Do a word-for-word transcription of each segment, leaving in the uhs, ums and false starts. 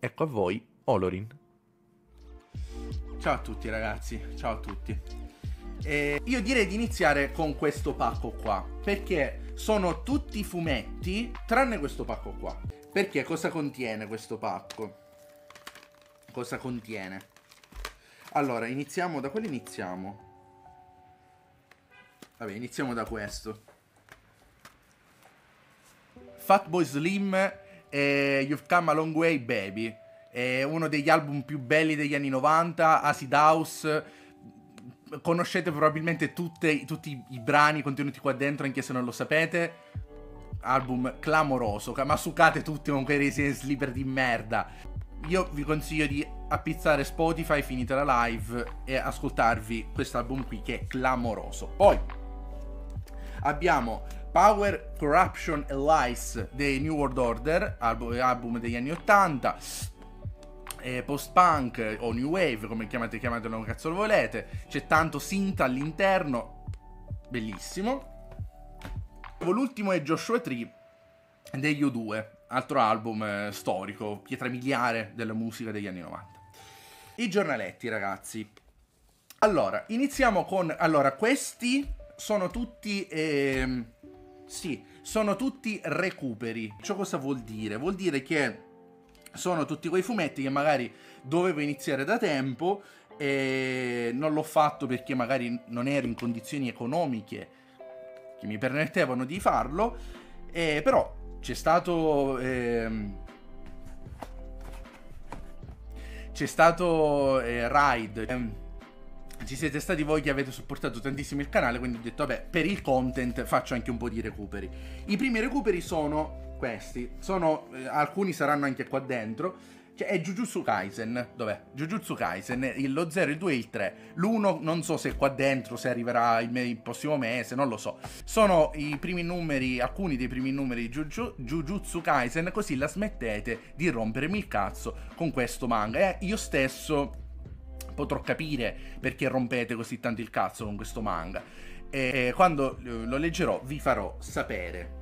ecco a voi Olorin. Ciao a tutti ragazzi, ciao a tutti. E io direi di iniziare con questo pacco qua, perché sono tutti fumetti tranne questo pacco qua. Perché cosa contiene questo pacco? Cosa contiene? Allora, iniziamo da quale iniziamo? Vabbè, iniziamo da questo. Fatboy Slim e You've Come a Long Way Baby. È uno degli album più belli degli anni novanta, Acid House. Conoscete probabilmente tutte, tutti i brani contenuti qua dentro, anche se non lo sapete. Album clamoroso, ma succate tutti con quei Resident Sleeper di merda. Io vi consiglio di appizzare Spotify finita la live e ascoltarvi questo album qui che è clamoroso. Poi abbiamo Power, Corruption e Lies dei New World Order, album, album degli anni ottanta, eh, post-punk o new wave, come chiamate, chiamatelo come cazzo lo volete. C'è tanto synth all'interno, bellissimo. L'ultimo è Joshua Tree degli U due, altro album eh, storico, pietra miliare della musica degli anni novanta. I giornaletti, ragazzi. Allora, iniziamo con... Allora, questi sono tutti... Ehm, sì, sono tutti recuperi. Ciò cosa vuol dire? Vuol dire che sono tutti quei fumetti che magari dovevo iniziare da tempo e non l'ho fatto perché magari non ero in condizioni economiche che mi permettevano di farlo, eh, però c'è stato ehm, c'è stato eh, Ride, ehm, ci siete stati voi che avete supportato tantissimo il canale, quindi ho detto vabbè, per il content faccio anche un po' di recuperi. I primi recuperi sono questi, sono eh, alcuni saranno anche qua dentro. Cioè, è Jujutsu Kaisen. Dov'è? Jujutsu Kaisen, il, lo zero, il due e il tre. L'uno non so se è qua dentro, se arriverà il, il prossimo mese, non lo so. Sono i primi numeri, alcuni dei primi numeri di Juju, Jujutsu Kaisen, così la smettete di rompermi il cazzo con questo manga. Eh, io stesso potrò capire perché rompete così tanto il cazzo con questo manga. E quando lo leggerò vi farò sapere.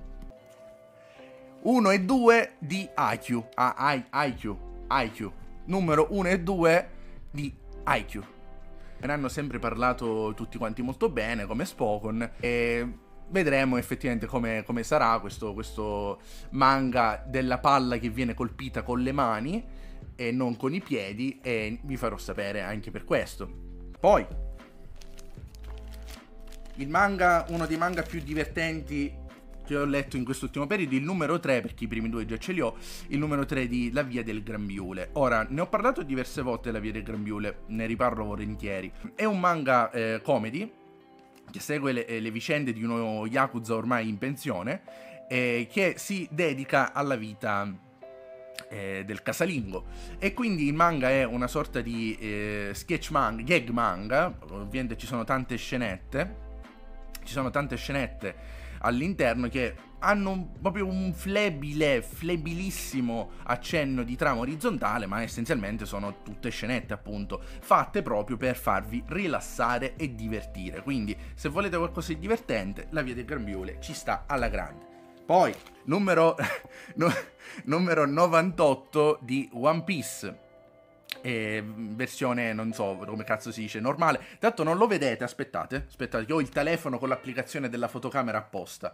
uno e due di I Q, ah, I, IQ, IQ, numero uno e due di I Q. Me ne hanno sempre parlato tutti quanti molto bene, come Spokon, e vedremo effettivamente come, come sarà questo, questo manga della palla che viene colpita con le mani e non con i piedi, e vi farò sapere anche per questo. Poi, il manga, uno dei manga più divertenti che ho letto in quest'ultimo periodo, il numero tre, perché i primi due già ce li ho, il numero tre di La Via del Grembiule. Ora, ne ho parlato diverse volte della Via del Grembiule, ne riparlo volentieri. È un manga eh, comedy, che segue le, le vicende di uno Yakuza ormai in pensione, eh, che si dedica alla vita eh, del casalingo. E quindi il manga è una sorta di eh, sketch manga, gag manga, ovviamente ci sono tante scenette, ci sono tante scenette all'interno che hanno proprio un flebile, flebilissimo accenno di trama orizzontale, ma essenzialmente sono tutte scenette appunto fatte proprio per farvi rilassare e divertire. Quindi se volete qualcosa di divertente, La Via del Grembiule ci sta alla grande. Poi numero, no, numero novantotto di One Piece, e versione, non so come cazzo si dice, normale. Tanto non lo vedete, aspettate, aspettate che ho il telefono con l'applicazione della fotocamera apposta.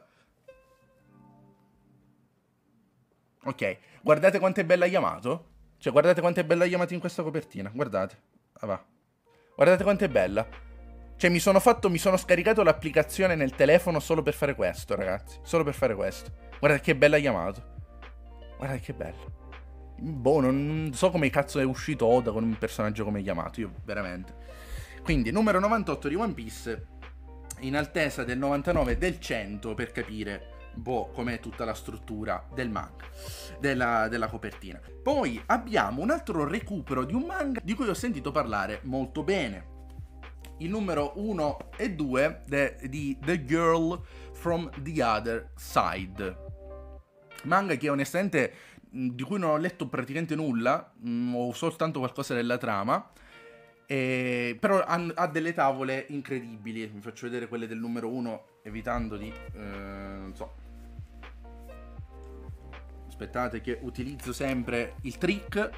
Ok, guardate quanto è bella Yamato. Cioè, guardate quanto è bella Yamato in questa copertina, guardate. Ah, va. Guardate quanto è bella. Cioè, mi sono fatto, mi sono scaricato l'applicazione nel telefono solo per fare questo, ragazzi. Solo per fare questo. Guardate che bella Yamato. Guardate che bella. Boh, non so come cazzo è uscito Oda con un personaggio come Yamato, io veramente. Quindi, numero novantotto di One Piece, in attesa del novantanove e del cento per capire, boh, com'è tutta la struttura del manga, della, della copertina. Poi abbiamo un altro recupero di un manga di cui ho sentito parlare molto bene. Il numero uno e due de, di The Girl from the Other Side. Manga che onestamente, di cui non ho letto praticamente nulla, mh, ho soltanto qualcosa della trama, e, però ha, ha delle tavole incredibili. Vi faccio vedere quelle del numero uno, evitando di... Eh, non so. Aspettate che utilizzo sempre il trick.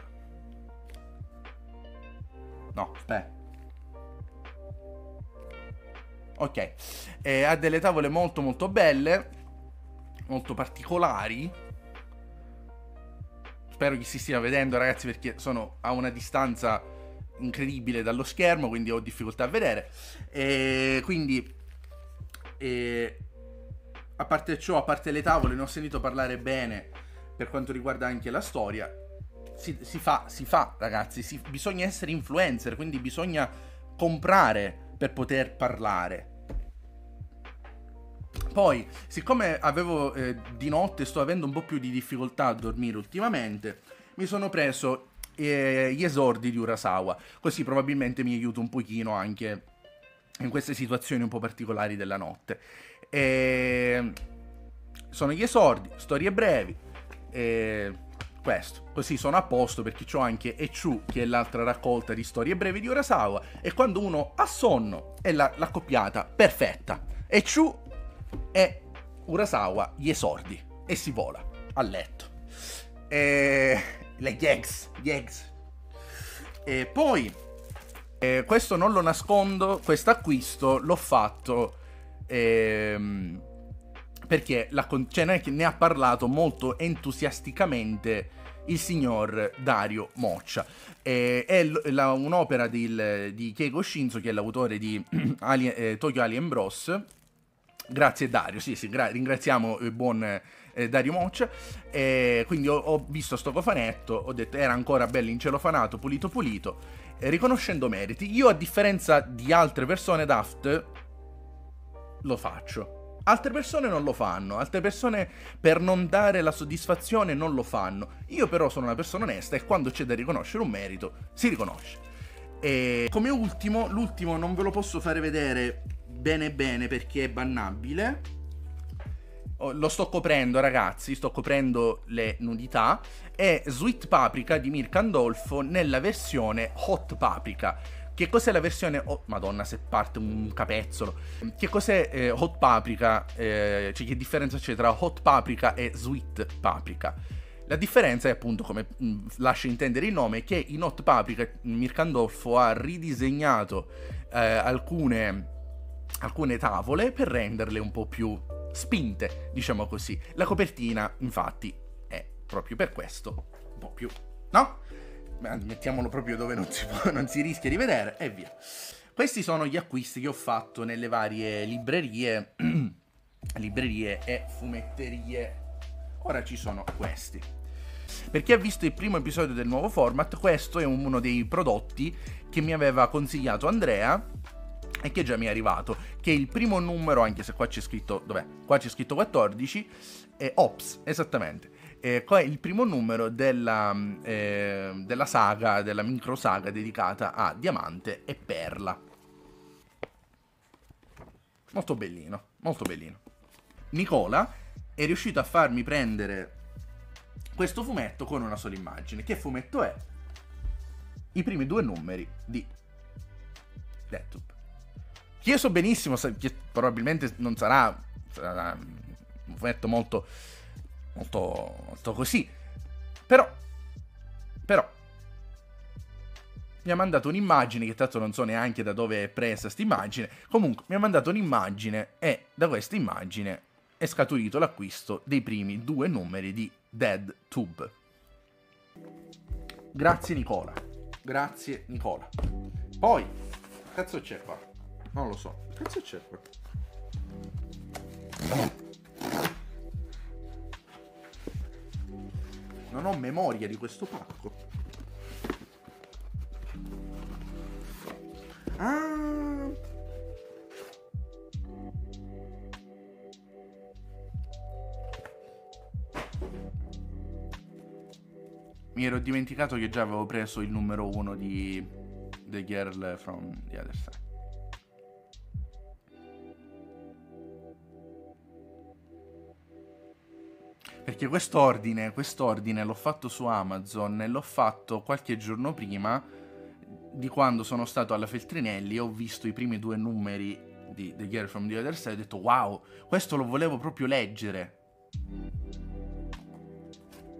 No, aspetta. Ok, eh, ha delle tavole molto molto belle, molto particolari. Spero che si stia vedendo, ragazzi, perché sono a una distanza incredibile dallo schermo, quindi ho difficoltà a vedere. E quindi, e, a parte ciò, a parte le tavole, ne ho sentito parlare bene per quanto riguarda anche la storia. Si, si fa, si fa, ragazzi, si, bisogna essere influencer, quindi bisogna comprare per poter parlare. Poi, siccome avevo eh, di notte sto avendo un po' più di difficoltà a dormire ultimamente, mi sono preso eh, gli esordi di Urasawa, così probabilmente mi aiuta un pochino anche in queste situazioni un po' particolari della notte. E... sono gli esordi, storie brevi, e... questo, così sono a posto, perché c'ho anche Echu, che è l'altra raccolta di storie brevi di Urasawa, e quando uno ha sonno è la, la coppiata perfetta. Echu e Urasawa, gli esordi, e si vola a letto. E... le gags, gags. E poi, eh, questo non lo nascondo, questo acquisto l'ho fatto ehm, perché la con- cioè, non è che ne ha parlato molto entusiasticamente il signor Dario Moccia. Eh, è l- la- un'opera di, di Keigo Shinzo, che è l'autore di Alien, eh, Tokyo Alien Bros. Grazie Dario, sì, sì, gra- ringraziamo il buon eh, Dario Moccia. E quindi ho, ho visto sto cofanetto, ho detto era ancora bello incelofanato, pulito pulito, eh, riconoscendo meriti. Io, a differenza di altre persone Daft, lo faccio. Altre persone non lo fanno, altre persone per non dare la soddisfazione non lo fanno. Io però sono una persona onesta e quando c'è da riconoscere un merito, si riconosce. E come ultimo, l'ultimo non ve lo posso fare vedere bene bene perché è bannabile. Oh, lo sto coprendo, ragazzi, sto coprendo le nudità. È Sweet Paprika di Mirka Andolfo nella versione Hot Paprika. Che cos'è la versione... Oh, madonna, se parte un capezzolo. Che cos'è eh, Hot Paprika? Eh, cioè, che differenza c'è tra Hot Paprika e Sweet Paprika? La differenza è, appunto, come mh, lascia intendere il nome, che in Hot Paprika Mirka Andolfo ha ridisegnato eh, alcune, alcune tavole per renderle un po' più spinte, diciamo così. La copertina, infatti, è proprio per questo un po' più... no? Mettiamolo proprio dove non si, può, non si rischia di vedere e via. Questi sono gli acquisti che ho fatto nelle varie librerie librerie e fumetterie. Ora ci sono questi. Per chi ha visto il primo episodio del nuovo format, questo è uno dei prodotti che mi aveva consigliato Andrea e che già mi è arrivato, che è il primo numero, anche se qua c'è scritto, dov'è? Qua c'è scritto quattordici, è Ops, esattamente. Eh, qua è il primo numero della, eh, della saga, della micro saga dedicata a Diamante e Perla. Molto bellino, molto bellino. Nicola è riuscito a farmi prendere questo fumetto con una sola immagine. Che fumetto è? I primi due numeri di Deathloop. Io so benissimo che probabilmente non sarà, sarà un fumetto molto... Molto, molto così. Però, però, mi ha mandato un'immagine, che tanto non so neanche da dove è presa questa immagine. Comunque, mi ha mandato un'immagine e da questa immagine è scaturito l'acquisto dei primi due numeri di Dead Tube. Grazie Nicola. Grazie Nicola. Poi, che cazzo c'è qua? Non lo so. Che cazzo c'è qua? Non ho memoria di questo pacco. Ah. Mi ero dimenticato che già avevo preso il numero uno di The Girl from the Other Side. Perché quest'ordine, quest'ordine l'ho fatto su Amazon e l'ho fatto qualche giorno prima di quando sono stato alla Feltrinelli e ho visto i primi due numeri di The Girl from the Other Side e ho detto wow, questo lo volevo proprio leggere.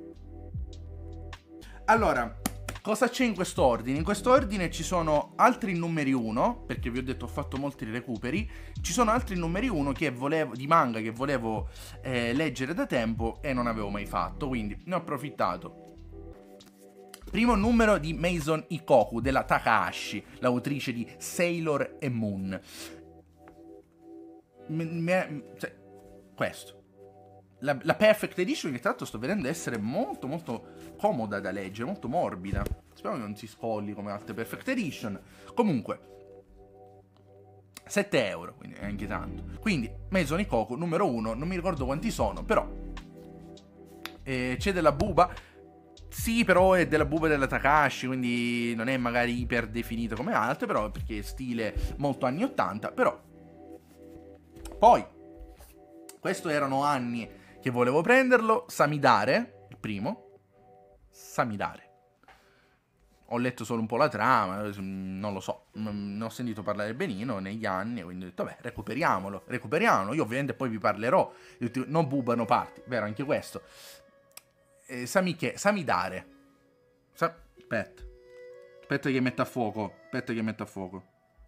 Allora, cosa c'è in quest'ordine? In quest'ordine ci sono altri numeri uno, perché vi ho detto ho fatto molti recuperi. Ci sono altri numeri uno che volevo, di manga che volevo eh, leggere da tempo e non avevo mai fatto, quindi ne ho approfittato. Primo numero di Maison Ikoku della Takahashi, l'autrice di Sailor e Moon. M- m- cioè, questo. La, la Perfect Edition, che tra l'altro sto vedendo essere molto molto comoda da leggere, molto morbida. Spero che non si scolli come altre Perfect Edition. Comunque, sette euro, quindi è anche tanto. Quindi, Maison Ikoku, numero uno, non mi ricordo quanti sono, però eh, c'è della buba. Sì, però è della buba della Takahashi, quindi non è magari iper definito come altre, però perché è stile molto anni ottanta, però. Poi, questo erano anni che volevo prenderlo, Samidare, il primo, Samidare. Ho letto solo un po' la trama, non lo so, ne ho sentito parlare benino negli anni, quindi ho detto, vabbè, recuperiamolo, recuperiamolo, io ovviamente poi vi parlerò, non buba, no parti, vero, anche questo. Eh, Samike, Samidare. Sa aspetta. Aspetta che metta a fuoco. Aspetta che metta a fuoco.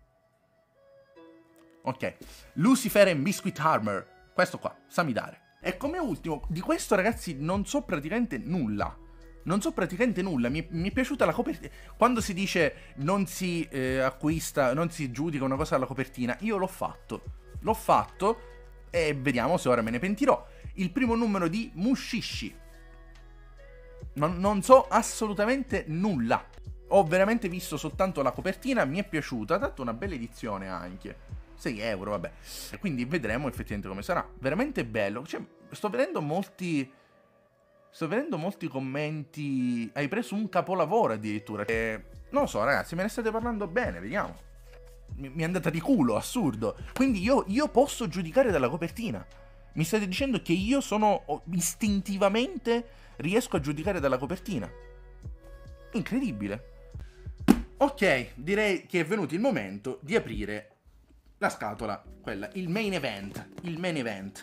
Ok. Lucifer and Biscuit Armor. Questo qua, Samidare. E come ultimo, di questo ragazzi non so praticamente nulla. Non so praticamente nulla. Mi, mi è piaciuta la copertina. Quando si dice non si eh, acquista, non si giudica una cosa dalla copertina, io l'ho fatto. L'ho fatto e vediamo se ora me ne pentirò. Il primo numero di Mushishi. Non, non so assolutamente nulla. Ho veramente visto soltanto la copertina, mi è piaciuta, ha dato una bella edizione anche. sei euro, vabbè. E quindi vedremo effettivamente come sarà. Veramente bello. Cioè, sto vedendo molti... Sto vedendo molti commenti... Hai preso un capolavoro addirittura. E... Non lo so, ragazzi, me ne state parlando bene, vediamo. Mi, mi è andata di culo, assurdo. Quindi io, io posso giudicare dalla copertina. Mi state dicendo che io sono istintivamente... riesco a giudicare dalla copertina. Incredibile. Ok, direi che è venuto il momento di aprire la scatola, quella, il main event, il main event.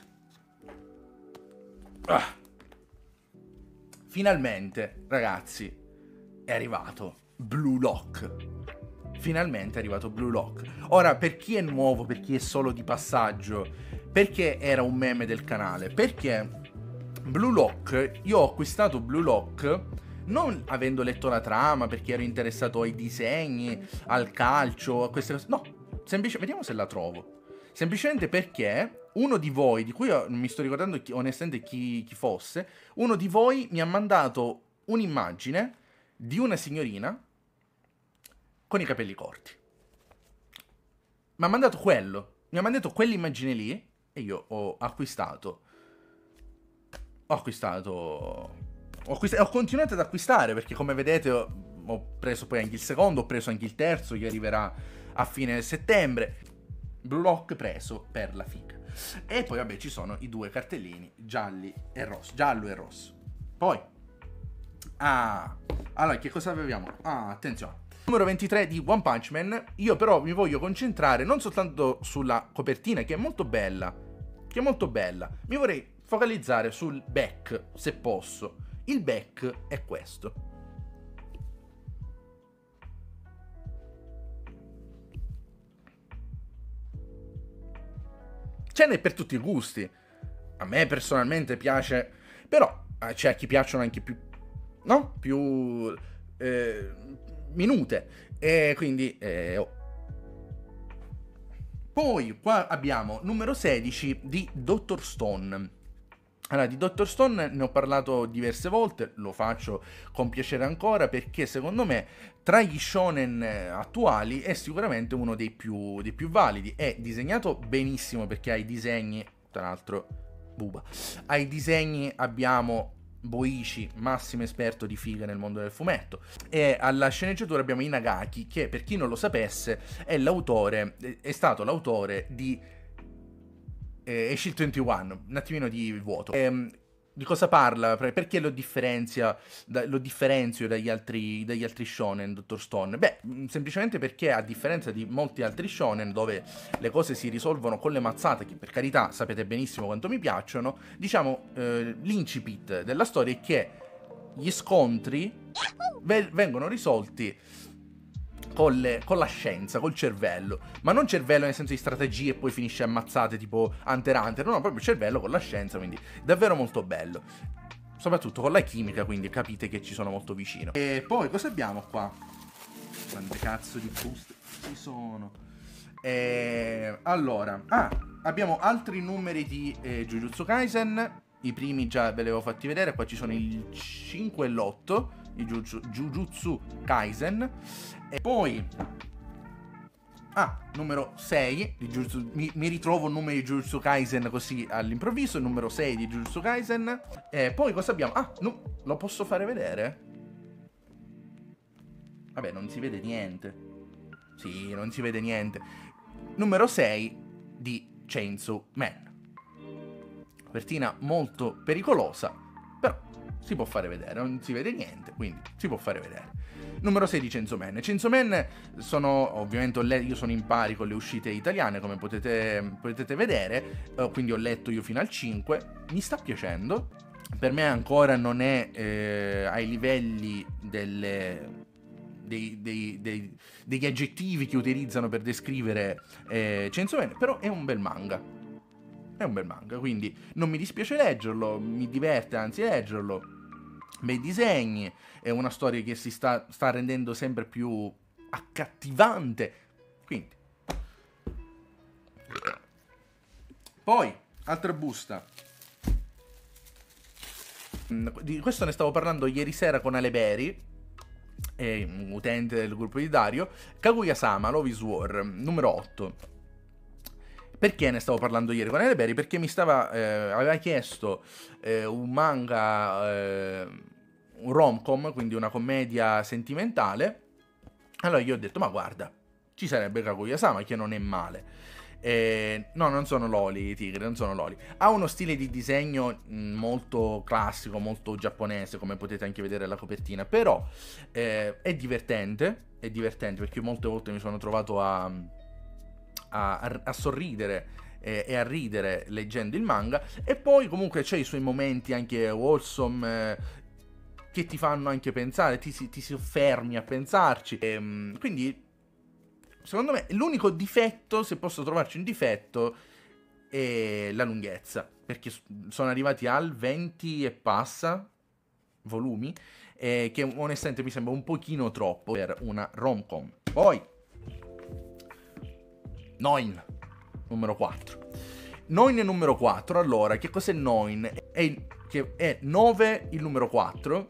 Ah. Finalmente, ragazzi, è arrivato Blue Lock. Finalmente è arrivato Blue Lock. Ora, per chi è nuovo, per chi è solo di passaggio, perché era un meme del canale? Perché Blue Lock, io ho acquistato Blue Lock non avendo letto la trama, perché ero interessato ai disegni, al calcio, a queste cose. No, semplicemente, vediamo se la trovo. Semplicemente perché uno di voi, di cui non mi sto ricordando chi, onestamente chi, chi fosse, uno di voi mi ha mandato un'immagine di una signorina con i capelli corti. Mi ha mandato quello, mi ha mandato quell'immagine lì e io ho acquistato. Ho acquistato... Ho, acquistato, ho continuato ad acquistare perché come vedete ho, ho preso poi anche il secondo, ho preso anche il terzo che arriverà a fine settembre. Blue Lock preso per la figa. E poi vabbè ci sono i due cartellini gialli e rosso, giallo e rosso. Poi ah, allora che cosa avevamo? Ah, attenzione. Numero ventitré di One Punch Man. Io però mi voglio concentrare non soltanto sulla copertina che è molto bella, che è molto bella. Mi vorrei focalizzare sul back, se posso. Il back è questo. Ce n'è per tutti i gusti. A me personalmente piace, però c'è a chi piacciono anche più, no? Più eh, minute. E quindi eh, oh. Poi qua abbiamo numero sedici di Doctor Stone. Allora, di Doctor Stone ne ho parlato diverse volte, lo faccio con piacere ancora perché secondo me tra gli shonen attuali è sicuramente uno dei più, dei più validi. È disegnato benissimo perché ha i disegni, tra l'altro, buba, ai disegni abbiamo Boichi, massimo esperto di figa nel mondo del fumetto, e alla sceneggiatura abbiamo Inagaki che, per chi non lo sapesse, è l'autore, è stato l'autore di e Shield ventuno, un attimino di vuoto. E, di cosa parla? Perché lo differenzia, da, lo differenzio dagli altri, dagli altri shonen, Doctor Stone? Beh, semplicemente perché a differenza di molti altri shonen dove le cose si risolvono con le mazzate, che per carità sapete benissimo quanto mi piacciono, diciamo eh, l'incipit della storia è che gli scontri vengono risolti con, le, con la scienza, col cervello, ma non cervello nel senso di strategie e poi finisce ammazzate tipo Hunter x Hunter, no, no, proprio cervello con la scienza, quindi davvero molto bello, soprattutto con la chimica, quindi capite che ci sono molto vicino. E poi cosa abbiamo qua? Quante cazzo di boost ci sono? E, allora, ah, abbiamo altri numeri di eh, Jujutsu Kaisen. I primi già ve li avevo fatti vedere. Qua ci sono il cinque e l'otto di Jujutsu, Jujutsu Kaisen. E poi ah, numero sei di Jujutsu, mi, mi ritrovo un numero di Jujutsu Kaisen così all'improvviso. Il numero sei di Jujutsu Kaisen. E poi cosa abbiamo? Ah, no, lo posso fare vedere? Vabbè, non si vede niente. Sì, non si vede niente. Numero sei di Chainsaw Man. Copertina molto pericolosa, però si può fare vedere, non si vede niente, quindi si può fare vedere. Numero sei di Chainsaw Man. Chainsaw Man sono, ovviamente io sono in pari con le uscite italiane, come potete, potete vedere, quindi ho letto io fino al cinque, mi sta piacendo. Per me ancora non è eh, ai livelli delle... Dei, dei, dei, degli aggettivi che utilizzano per descrivere eh, Chainsaw Man, però è un bel manga. È un bel manga, quindi non mi dispiace leggerlo, mi diverte anzi leggerlo. Bei disegni, è una storia che si sta, sta rendendo sempre più accattivante. Quindi. Poi, altra busta. Di questo ne stavo parlando ieri sera con Aleberi, è un utente del gruppo di Dario. Kaguya-sama Love is War numero otto. Perché ne stavo parlando ieri con Eleberi? Perché mi stava eh, aveva chiesto eh, un manga, eh, un rom-com, quindi una commedia sentimentale. Allora io ho detto, ma guarda, ci sarebbe Kaguya-sama, che non è male. Eh, no, non sono loli i tigri, non sono loli. Ha uno stile di disegno mh, molto classico, molto giapponese, come potete anche vedere alla copertina. Però eh, è divertente, è divertente perché molte volte mi sono trovato a, a, a sorridere eh, e a ridere leggendo il manga. E poi comunque c'è i suoi momenti anche wholesome eh, che ti fanno anche pensare, ti, ti si fermi a pensarci. E, mh, quindi secondo me l'unico difetto, se posso trovarci un difetto, è la lunghezza, perché sono arrivati al venti e passa volumi, eh, che onestamente mi sembra un pochino troppo per una rom-com. Poi Noin numero quattro. Noin numero quattro, allora, che cos'è Noin? È, il, che è nove il numero quattro,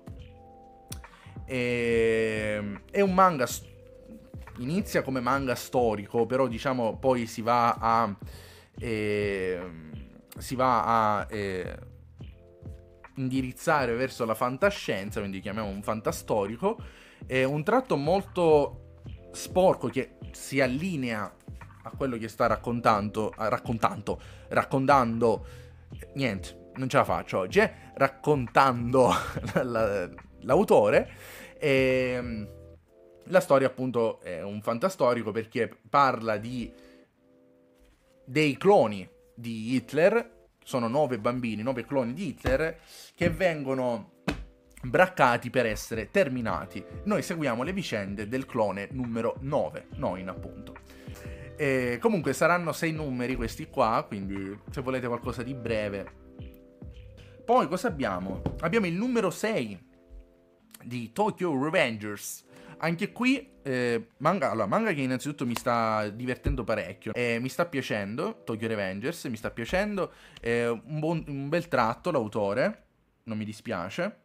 e, è un manga storico. Inizia come manga storico, però diciamo poi si va a eh, si va a eh, indirizzare verso la fantascienza, quindi chiamiamo un fantastorico. È un tratto molto sporco che si allinea a quello che sta raccontando, raccontando, raccontando, niente, non ce la faccio oggi, eh? raccontando l'autore. E la storia appunto è un fantastorico perché parla di dei cloni di Hitler, sono nove bambini, nove cloni di Hitler che vengono braccati per essere terminati. Noi seguiamo le vicende del clone numero nove, Noin appunto. E comunque saranno sei numeri questi qua, quindi se volete qualcosa di breve. Poi cosa abbiamo? Abbiamo il numero sei di Tokyo Revengers. Anche qui eh, manga, allora, manga che innanzitutto mi sta divertendo parecchio, eh, mi sta piacendo, Tokyo Revengers, mi sta piacendo, eh, un, buon, un bel tratto l'autore, non mi dispiace.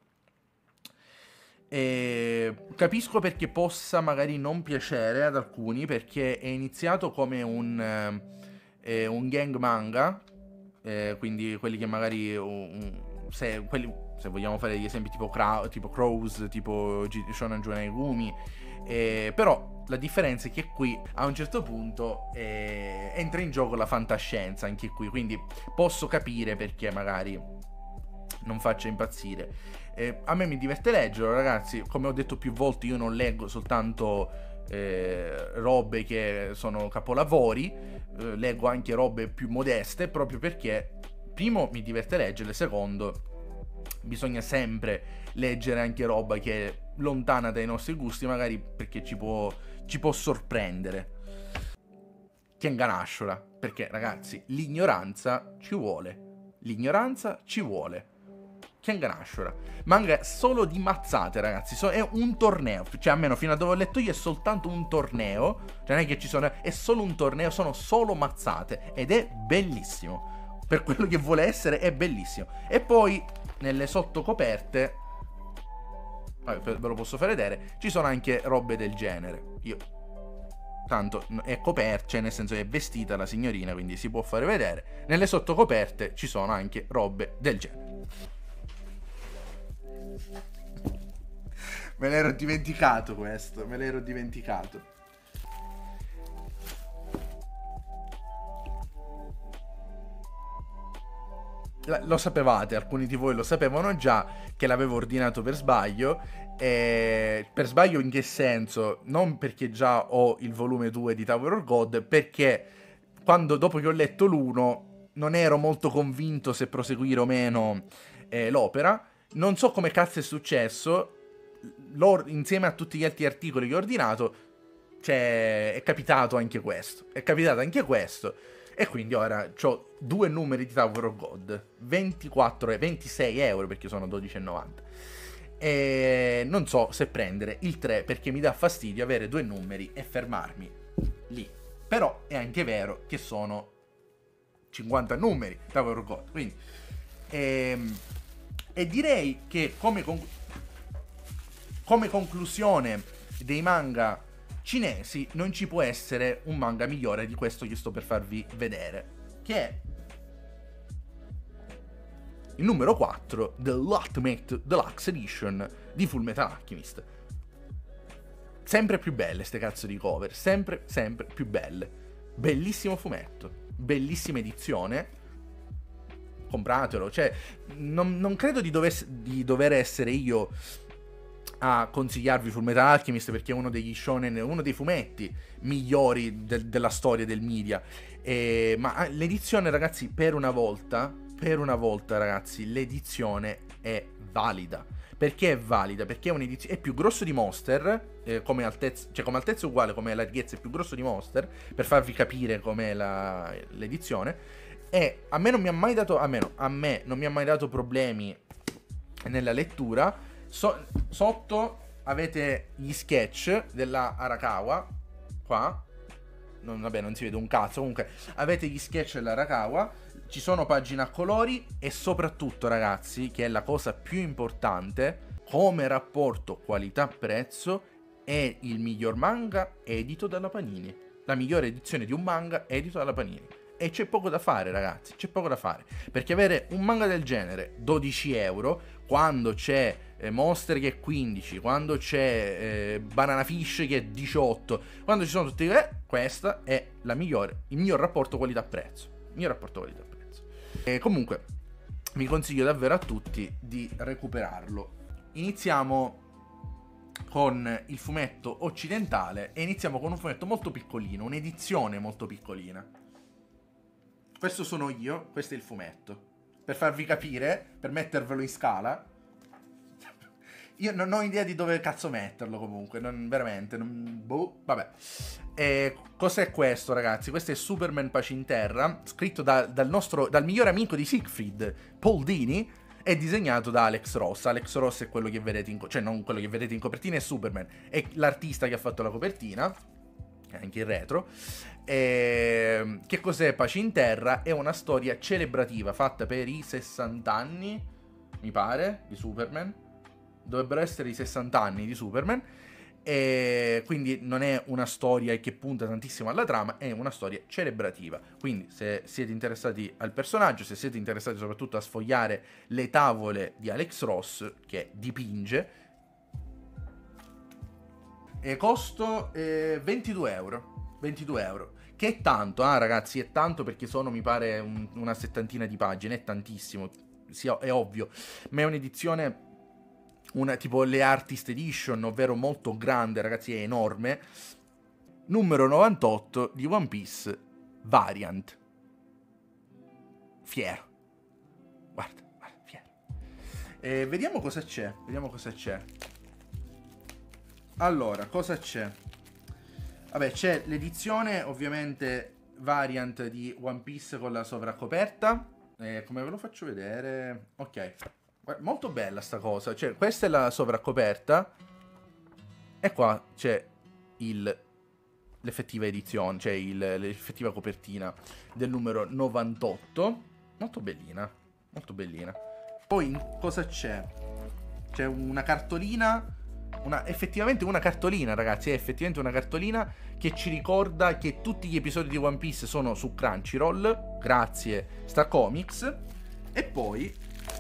E capisco perché possa magari non piacere ad alcuni, perché è iniziato come un, eh, un gang manga, eh, quindi quelli che magari... Um, se, quelli, se vogliamo fare degli esempi tipo, Crow, tipo Crows, tipo Shonen Jonai Gumi, eh, però la differenza è che qui a un certo punto eh, entra in gioco la fantascienza anche qui, quindi posso capire perché magari non faccia impazzire. Eh, a me mi diverte leggerlo, ragazzi, come ho detto più volte io non leggo soltanto eh, robe che sono capolavori, eh, leggo anche robe più modeste proprio perché primo mi diverte leggerle, secondo bisogna sempre leggere anche roba che lontana dai nostri gusti, magari perché ci può, ci può sorprendere. Kengan Ashura, perché ragazzi, l'ignoranza ci vuole, l'ignoranza ci vuole. Kengan Ashura, manga solo di mazzate, ragazzi, so, è un torneo, cioè almeno fino a dove ho letto io è soltanto un torneo, cioè non è che ci sono, è solo un torneo, sono solo mazzate, ed è bellissimo, per quello che vuole essere è bellissimo. E poi nelle sottocoperte, ve lo posso far vedere, ci sono anche robe del genere. Io tanto è coperta, cioè nel senso è vestita la signorina, quindi si può fare vedere. Nelle sottocoperte ci sono anche robe del genere. Me l'ero dimenticato questo, me l'ero dimenticato. Lo sapevate, alcuni di voi lo sapevano già che l'avevo ordinato per sbaglio. E per sbaglio in che senso? Non perché già ho il volume due di Tower of God, perché quando dopo che ho letto l'uno non ero molto convinto se proseguire o meno eh, l'opera. Non so come cazzo è successo, L'or- insieme a tutti gli altri articoli che ho ordinato, cioè è capitato anche questo, è capitato anche questo. E quindi ora ho due numeri di Tower of God, ventiquattro e ventisei euro perché sono dodici e novanta. E non so se prendere il tre perché mi dà fastidio avere due numeri e fermarmi lì. Però è anche vero che sono cinquanta numeri Tower of God, quindi ehm, e direi che come, conc- come conclusione dei manga cinesi non ci può essere un manga migliore di questo che sto per farvi vedere, che è il numero quattro dell'Ultimate Deluxe Edition di Fullmetal Alchemist. Sempre più belle ste cazzo di cover, sempre, sempre più belle. Bellissimo fumetto, bellissima edizione. Compratelo, cioè non, non credo di, dover, di dover essere io a consigliarvi Fullmetal Alchemist perché è uno degli shonen, uno dei fumetti migliori de- della storia del media. E, ma l'edizione, ragazzi, per una volta, per una volta, ragazzi, l'edizione è valida. Perché è valida? Perché è un'edizione, è più grosso di Monster, eh, come altezza, cioè come altezza è uguale, come larghezza è più grosso di Monster, per farvi capire com'è la, l'edizione. E a me non mi ha mai dato, almeno a me non mi ha mai dato problemi nella lettura. So, sotto avete gli sketch della Arakawa, qua, non, vabbè non si vede un cazzo, comunque avete gli sketch della Arakawa, ci sono pagine a colori e soprattutto, ragazzi, che è la cosa più importante, come rapporto qualità-prezzo è il miglior manga edito dalla Panini, la migliore edizione di un manga edito dalla Panini. E c'è poco da fare, ragazzi, c'è poco da fare, perché avere un manga del genere dodici euro quando c'è eh, Monster che è quindici, quando c'è eh, Banana Fish che è diciotto, quando ci sono tutti eh, questa è la migliore, il miglior rapporto qualità-prezzo, il miglior rapporto qualità-prezzo. E comunque vi consiglio davvero a tutti di recuperarlo. Iniziamo con il fumetto occidentale e iniziamo con un fumetto molto piccolino, un'edizione molto piccolina. Questo sono io, questo è il fumetto. Per farvi capire, per mettervelo in scala. Io non ho idea di dove cazzo metterlo comunque, non, veramente, non, boh, vabbè. E cos'è questo, ragazzi? Questo è Superman Pace in Terra, scritto da, dal nostro, dal migliore amico di Siegfried, Paul Dini, e disegnato da Alex Ross. Alex Ross è quello che vedete in, cioè non quello che vedete in copertina, è Superman, è l'artista che ha fatto la copertina, anche il retro. E che cos'è Pace in Terra? È una storia celebrativa fatta per i sessanta anni, mi pare, di Superman. Dovrebbero essere i sessanta anni di Superman. E quindi non è una storia che punta tantissimo alla trama, è una storia celebrativa. Quindi se siete interessati al personaggio, se siete interessati soprattutto a sfogliare le tavole di Alex Ross che dipinge, e costo eh, ventidue euro. ventidue euro, che è tanto, ah ragazzi, è tanto perché sono, mi pare, un, una settantina di pagine, è tantissimo, sì, è ovvio, ma è un'edizione, una, tipo le Artist Edition, ovvero molto grande, ragazzi, è enorme, numero novantotto di One Piece Variant. Fiero, guarda, guarda, fiero. E vediamo cosa c'è, vediamo cosa c'è. Allora, cosa c'è? Vabbè, c'è l'edizione, ovviamente, variant di One Piece con la sovraccoperta. Eh, come ve lo faccio vedere? Ok. Molto bella sta cosa. Cioè, questa è la sovraccoperta. E qua c'è il... l'effettiva edizione, cioè il, l'effettiva copertina del numero novantotto. Molto bellina, molto bellina. Poi cosa c'è? C'è una cartolina, una, effettivamente una cartolina, ragazzi, è effettivamente una cartolina che ci ricorda che tutti gli episodi di One Piece sono su Crunchyroll, grazie Star Comics. E poi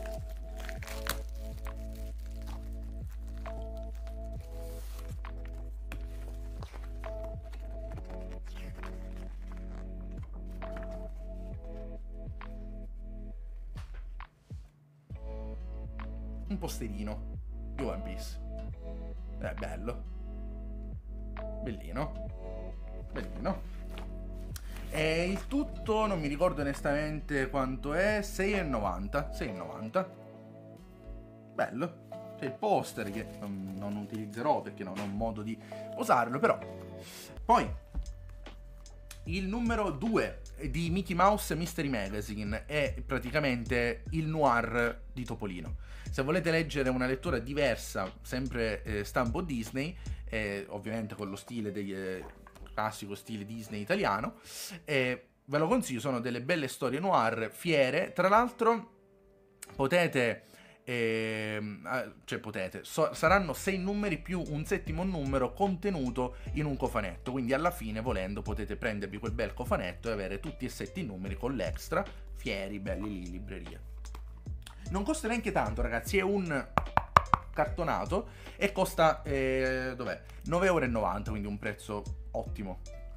un posterino di One Piece. È bello, bellino, bellino. E il tutto non mi ricordo onestamente quanto è. sei e novanta, sei e novanta. Bello. C'è il poster che non, non utilizzerò perché non ho modo di usarlo, però. Poi il numero due di Mickey Mouse Mystery Magazine è praticamente il noir di Topolino. Se volete leggere una lettura diversa, sempre eh, stampo Disney, eh, ovviamente con lo stile degli eh, classico stile Disney italiano, eh, ve lo consiglio, sono delle belle storie noir, fiere. Tra l'altro potete eh, cioè potete so, saranno sei numeri più un settimo numero contenuto in un cofanetto, quindi alla fine, volendo, potete prendervi quel bel cofanetto e avere tutti e sette i numeri con l'extra, fieri, belli lì in libreria. Non costa neanche tanto, ragazzi, è un cartonato e costa eh, dov'è? nove e novanta euro, quindi un prezzo ottimo.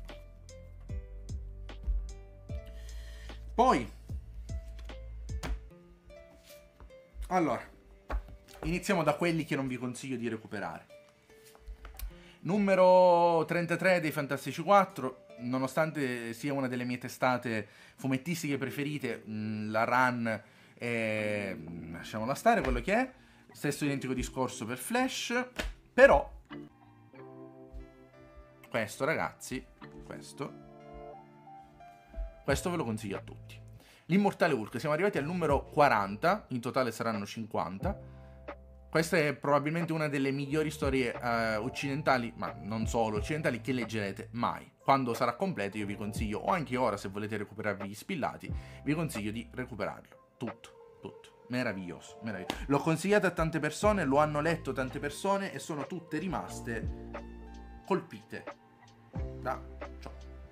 Poi allora, iniziamo da quelli che non vi consiglio di recuperare. Numero trentatré dei Fantastici quattro, nonostante sia una delle mie testate fumettistiche preferite, mh, la run è... lasciamola stare, quello che è. Stesso identico discorso per Flash, però questo, ragazzi, questo questo ve lo consiglio a tutti. L'Immortale Hulk, siamo arrivati al numero quaranta, in totale saranno cinquanta. Questa è probabilmente una delle migliori storie uh, occidentali, ma non solo occidentali, che leggerete mai. Quando sarà completo io vi consiglio, o anche ora se volete recuperarvi gli spillati, vi consiglio di recuperarlo. Tutto, tutto. Meraviglioso, meraviglioso. L'ho consigliato a tante persone, lo hanno letto tante persone e sono tutte rimaste colpite da ciò.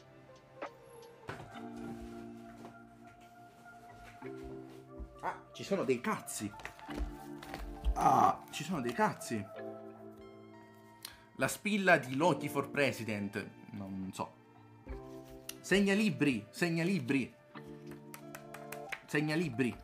Ah, ci sono dei cazzi. Ah, ci sono dei cazzi. La spilla di Loki for President. Non so. Segnalibri, segnalibri. Segnalibri.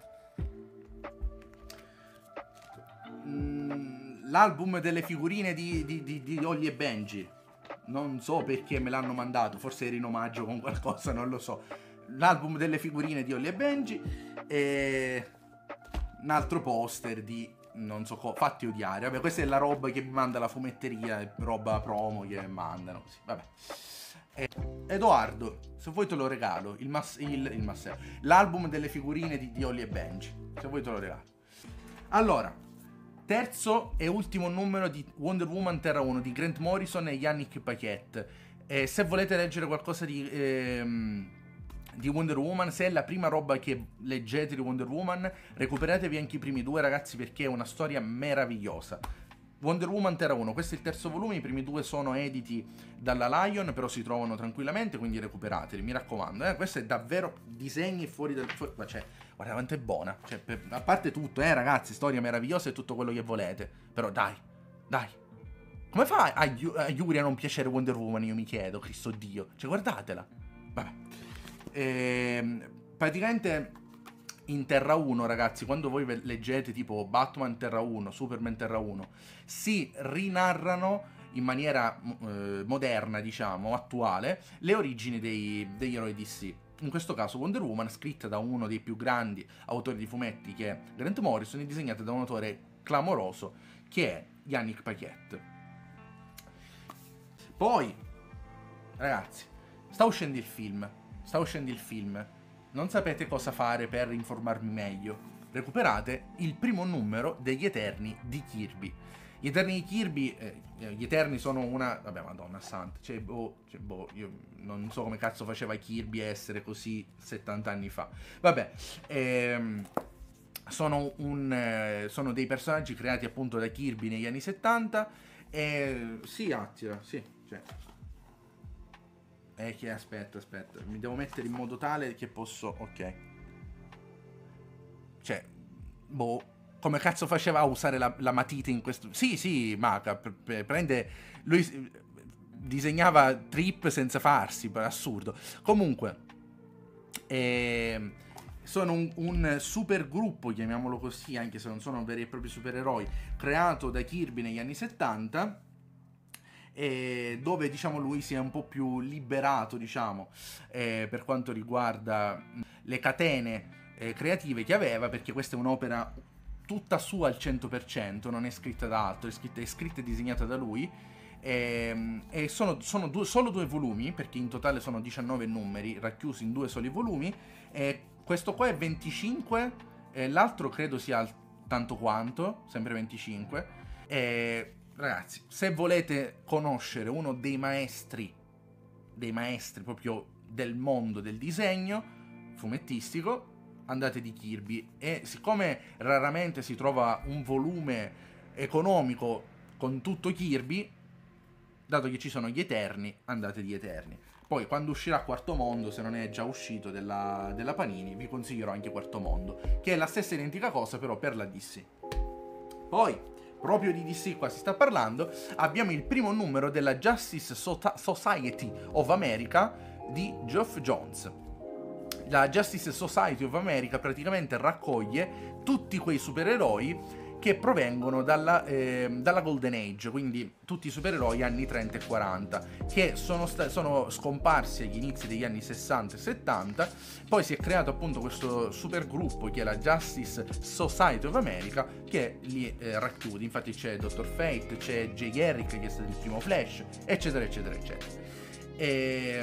Mm, l'album delle figurine di, di, di, di Holly e Benji. Non so perché me l'hanno mandato. Forse era in omaggio con qualcosa, non lo so. L'album delle figurine di Holly e Benji. E un altro poster di non so co- fatti odiare. Vabbè, questa è la roba che mi manda la fumetteria, roba promo che mandano così. Vabbè. E Edoardo, se vuoi te lo regalo il, mas- il, il massero, l'album delle figurine di, di Holly e Benji, se vuoi te lo regalo. Allora, terzo e ultimo numero di Wonder Woman Terra uno di Grant Morrison e Yannick Paquette. E se volete leggere qualcosa di ehm, di Wonder Woman, se è la prima roba che leggete di Wonder Woman, recuperatevi anche i primi due, ragazzi, perché è una storia meravigliosa. Wonder Woman Terra uno, questo è il terzo volume, i primi due sono editi dalla Lion, però si trovano tranquillamente, quindi recuperateli, mi raccomando, eh? Questo è davvero disegni fuori dal... Fu- cioè, guarda quanto è buona, cioè, per, a parte tutto, eh ragazzi, storia meravigliosa e tutto quello che volete, però dai, dai. Come fa a, a Yuri a non piacere Wonder Woman, io mi chiedo, Cristo Dio, cioè guardatela, vabbè. E, praticamente in Terra uno, ragazzi, quando voi leggete tipo Batman Terra uno, Superman Terra uno, si rinarrano in maniera eh, moderna, diciamo, attuale, le origini dei, degli eroi D C. In questo caso Wonder Woman, scritta da uno dei più grandi autori di fumetti che è Grant Morrison, e disegnata da un autore clamoroso che è Yannick Paquette. Poi, ragazzi, sta uscendo il film. Sta uscendo il film. Non sapete cosa fare per informarmi meglio. Recuperate il primo numero degli Eterni di Kirby. Gli Eterni di Kirby, eh, gli Eterni sono una... Vabbè, madonna santa, cioè, boh, cioè, boh, io non so come cazzo faceva Kirby a essere così settanta anni fa. Vabbè, ehm... Sono, un, eh, sono dei personaggi creati appunto da Kirby negli anni settanta. E sì, Attila, sì, cioè. Eh, che aspetta, aspetta, mi devo mettere in modo tale che posso, ok. Cioè, boh, come cazzo faceva a usare la, la matita in questo... Sì, sì, Maca, prende... Lui disegnava trip senza farsi, assurdo. Comunque, ehm... sono un, un super gruppo, chiamiamolo così, anche se non sono veri e propri supereroi, creato da Kirby negli anni settanta, e dove diciamo lui si è un po' più liberato, diciamo, eh, per quanto riguarda le catene eh, creative che aveva, perché questa è un'opera tutta sua al cento per cento, non è scritta da altro, è scritta, è scritta e disegnata da lui. E, e sono, sono due, solo due volumi, perché in totale sono diciannove numeri racchiusi in due soli volumi. E questo qua è venticinque, e l'altro credo sia tanto quanto, sempre venticinque. E ragazzi, se volete conoscere uno dei maestri, dei maestri proprio del mondo del disegno fumettistico, andate di Kirby. E siccome raramente si trova un volume economico con tutto Kirby, dato che ci sono gli Eterni, andate di Eterni. Poi quando uscirà Quarto Mondo, se non è già uscito della, della Panini, vi consiglierò anche Quarto Mondo, che è la stessa identica cosa però per la D C. Poi, proprio di D C qua si sta parlando, abbiamo il primo numero della Justice Society of America di Geoff Johns. La Justice Society of America praticamente raccoglie tutti quei supereroi che provengono dalla, eh, dalla Golden Age, quindi tutti i supereroi anni trenta e quaranta, che sono, sono scomparsi agli inizi degli anni sessanta e settanta. Poi si è creato appunto questo supergruppo che è la Justice Society of America, che li eh, racchiude. Infatti c'è Doctor Fate, c'è Jay Garrick che è stato il primo Flash, eccetera eccetera eccetera. E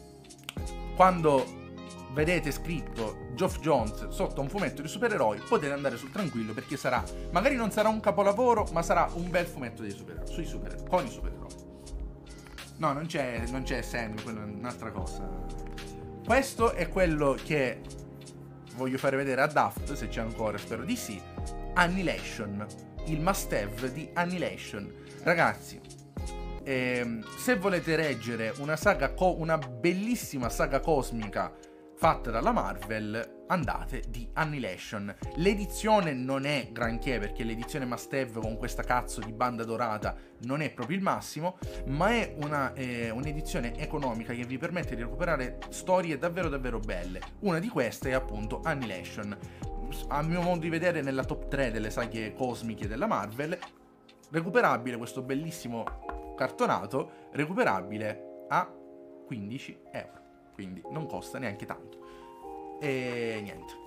quando vedete scritto Geoff Johns sotto un fumetto di supereroi, potete andare sul tranquillo, perché sarà, magari non sarà un capolavoro, ma sarà un bel fumetto dei supereroi, sui supereroi, con i supereroi. No, non c'è, non c'è Sam, quella è un'altra cosa. Questo è quello che voglio fare vedere a Daft, se c'è ancora, spero di sì. Annihilation, il must have di Annihilation. Ragazzi, ehm, se volete leggere una saga, co- una bellissima saga cosmica fatta dalla Marvel, andate di Annihilation. L'edizione non è granché, perché l'edizione must have con questa cazzo di banda dorata non è proprio il massimo, ma è una, eh, un'edizione economica che vi permette di recuperare storie davvero davvero belle. Una di queste è appunto Annihilation, a mio modo di vedere nella top tre delle saghe cosmiche della Marvel. Recuperabile questo bellissimo cartonato, recuperabile a quindici euro, quindi non costa neanche tanto. E niente,